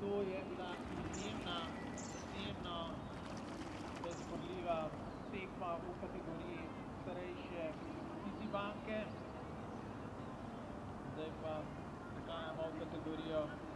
To je bila izjemno razborljiva tekma v kategoriji starejše Citybanke. Zdaj pa prehajamo v kategorijo